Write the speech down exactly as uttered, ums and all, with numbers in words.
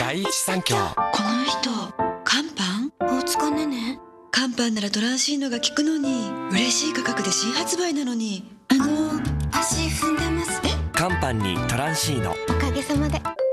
第一三共。 この人乾パン大塚ねね乾パンならトランシーノが効くのに嬉しい価格で新発売なのにあの足踏んでます。え乾パンにトランシーノ。 おかげさまで。